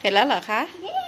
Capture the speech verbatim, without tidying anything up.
เสร็จแล้วเหรอคะ